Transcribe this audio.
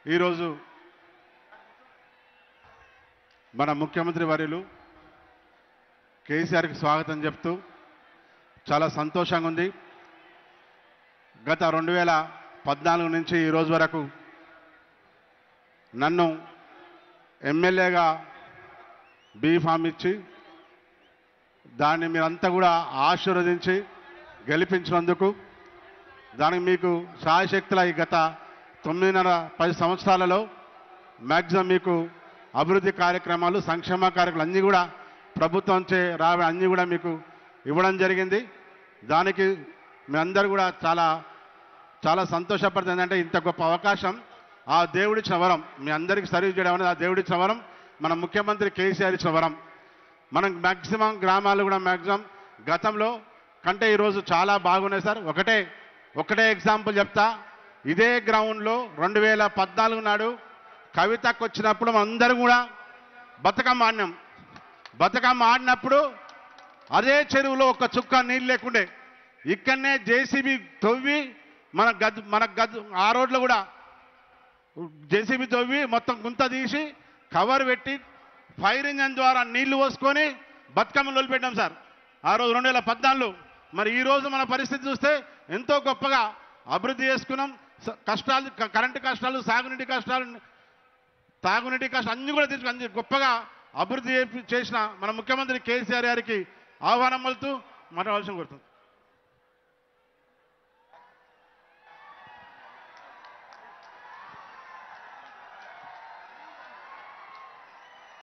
ఈరోజు మన ముఖ్యమంత్రి వర్యులు కేసీఆర్కి స్వాగతం చెప్తూ చాలా సంతోషంగా ఉంది. గత 2014 నుంచి ఈ రోజు వరకు నన్ను ఎమ్మెల్యేగా బీఫామ్ ఇచ్చి దాన్ని మీరంతా కూడా ఆశీర్వదించి గెలిపించినందుకు దానికి మీకు శాయశక్తుల ఈ గత 9.5-10 సంవత్సరాలలో మ్యాక్సిమం మీకు అభివృద్ధి కార్యక్రమాలు సంక్షేమ కార్యక్రమాలు అన్నీ కూడా ప్రభుత్వంచే అన్నీ కూడా మీకు ఇవ్వడం జరిగింది. దానికి మీ అందరూ కూడా చాలా చాలా సంతోషపడుతుంది. అంటే ఇంత గొప్ప అవకాశం ఆ దేవుడిచ్చిన వరం, మీ అందరికీ సర్వీస్ చేయడం అనేది ఆ దేవుడిచ్చిన వరం, మన ముఖ్యమంత్రి కేసీఆర్ ఇచ్చిన వరం. మనం మ్యాక్సిమం గ్రామాలు కూడా మ్యాక్సిమం గతంలో కంటే ఈరోజు చాలా బాగున్నాయి సార్. ఒకటే ఎగ్జాంపుల్ చెప్తా. ఇదే గ్రౌండ్లో 2014 నాడు కవితకు వచ్చినప్పుడు మనందరం కూడా బతుకమ్మ ఆడినప్పుడు అదే చెరువులో ఒక చుక్క నీళ్ళు లేకుండే ఇక్కడనే జేసీబీ తవ్వి మన ఆ రోడ్లో కూడా జేసీబీ తవ్వి మొత్తం గుంత తీసి కవర్ పెట్టి ఫైర్ ఇంజన్ ద్వారా నీళ్లు పోసుకొని బతుకమ్మలు వదిలిపెట్టాం సార్ ఆ రోజు 2014. మరి ఈరోజు మన పరిస్థితి చూస్తే ఎంతో గొప్పగా అభివృద్ధి చేసుకున్నాం. కష్టాలు, కరెంటు కష్టాలు, తాగునీటి కష్టాలు అన్నీ కూడా తీసుకుని గొప్పగా అభివృద్ధి చేసిన మన ముఖ్యమంత్రి కేసీఆర్ గారికి ఆహ్వానం పలుకుతూ మాట్లాడాల్సిన కోరుతుంది.